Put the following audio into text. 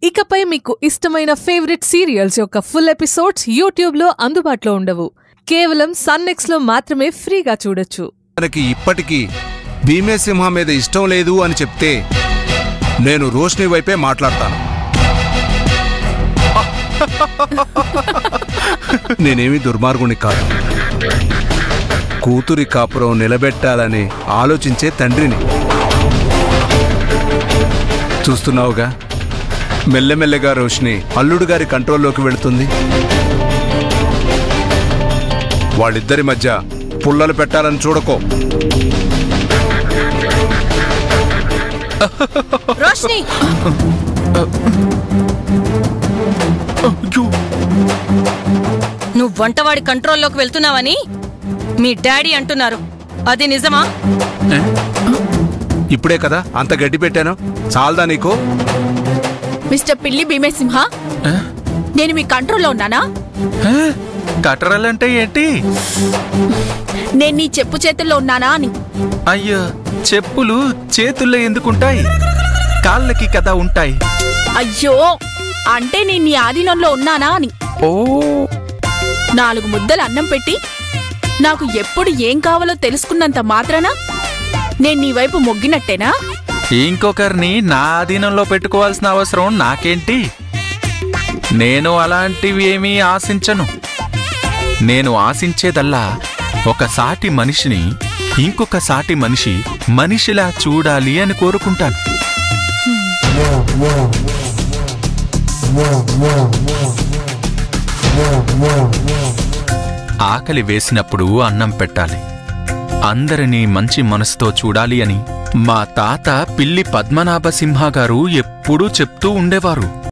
ఇకపై మీకు ఇష్టమైన ఫేవరెట్ సీరియల్స్ యొక్క ఫుల్ ఎపిసోడ్స్ యూట్యూబ్లో అందుబాటులో ఉండవు. కేవలం సన్నెక్స్లో మాత్రమే ఫ్రీగా చూడొచ్చు. మనకి ఇప్పటికీ భీమేసింహ మీద ఇష్టం లేదు అని చెప్తే నేను రోష్ని వైపే మాట్లాడతాను. నేనేమి దుర్మార్గుని కాదు. కూతురి కాపురం నిలబెట్టాలని ఆలోచించే తండ్రిని. చూస్తున్నావుగా, మెల్లమెల్లగా రోష్ని అల్లుడు గారి కంట్రోల్లోకి వెళుతుంది. వాళ్ళిద్దరి మధ్య పుల్లలు పెట్టాలని చూడకో. రోష్ని, నువ్వు వంటవాడి కంట్రోల్లోకి వెళ్తున్నావని మీ డాడీ అంటున్నారు. అది నిజమా? ఇప్పుడే కదా అంత గడ్డి పెట్టాను, చాలదా నీకు? మిస్టర్ పిల్లి భీమేసింహ, నేను మీ కంట్రోల్లో ఉన్నానా? కటరలంటే ఏంటి? నేను నీ చెప్పు చేతుల్లో ఉన్నానా అని. అయ్యో, చెప్పులు చేతుల్లో ఎందుకుంటాయి? కాళ్ళకి కదా ఉంటాయి. అయ్యో, అంటే నేను నీ ఆధీనంలో ఉన్నానా అని. ఓ, 4 ముద్దలు అన్నం పెట్టి నాకు ఎప్పుడు ఏం కావాలో తెలుసుకున్నంత మాత్రాన నేను నీ వైపు మొగ్గినట్టేనా? ఇంకొకరిని నా ఆధీనంలో పెట్టుకోవాల్సిన అవసరం నాకేంటి? నేను అలాంటివి ఏమీ ఆశించను. నేను ఆశించేదల్లా ఒక సాటి మనిషిని ఇంకొక సాటి మనిషి మనిషిలా చూడాలి అని కోరుకుంటాను. ఆకలి వేసినప్పుడు అన్నం పెట్టాలి, అందరినీ మంచి మనసుతో చూడాలి అని మా తాత పిల్లి పద్మనాభసింహ గారు ఎప్పుడూ చెప్తూ ఉండేవారు.